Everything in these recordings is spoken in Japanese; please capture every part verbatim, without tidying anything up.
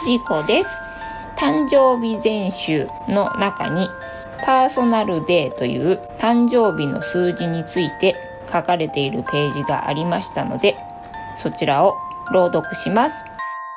事故です。誕生日全集の中にパーソナルデーという誕生日の数字について書かれているページがありましたので、そちらを朗読します。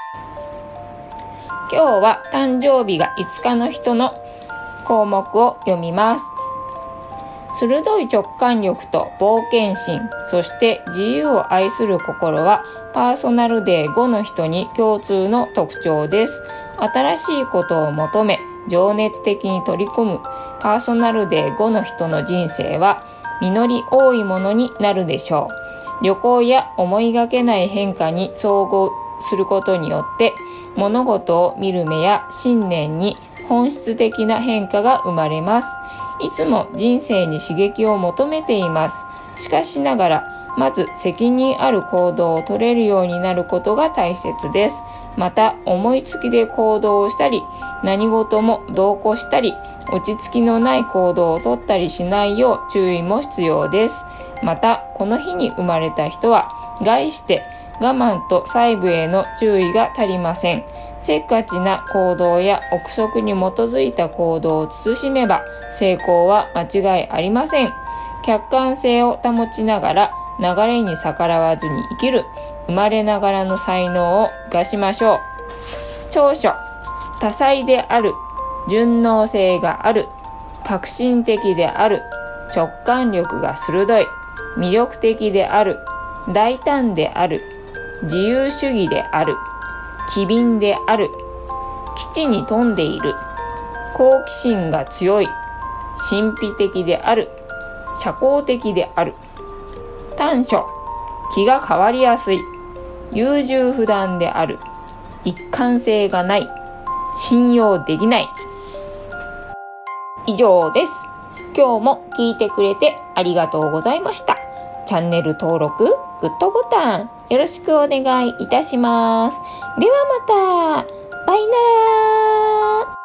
今日は誕生日がいつかの人の項目を読みます。鋭い直感力と冒険心、そして自由を愛する心はパーソナルデーごの人に共通の特徴です。新しいことを求め、情熱的に取り組むパーソナルデーごの人の人生は実り多いものになるでしょう。旅行や思いがけない変化に遭遇することによって物事を見る目や信念に本質的な変化が生まれます。いつも人生に刺激を求めています。しかしながら、まず責任ある行動を取れるようになることが大切です。また、思いつきで行動をしたり、何事も同行したり、落ち着きのない行動を取ったりしないよう注意も必要です。また、この日に生まれた人は、概して我慢と細部への注意が足りません。せっかちな行動や憶測に基づいた行動を慎めば成功は間違いありません。客観性を保ちながら流れに逆らわずに生きる生まれながらの才能を生かしましょう。長所、多彩である、順応性がある、革新的である、直感力が鋭い、魅力的である、大胆である、自由主義である、機敏である、基地に富んでいる、好奇心が強い、神秘的である、社交的である。短所、気が変わりやすい、優柔不断である、一貫性がない、信用できない。以上です。今日も聞いてくれてありがとうございました。チャンネル登録、グッドボタンよろしくお願いいたします。ではまた。バイナラー。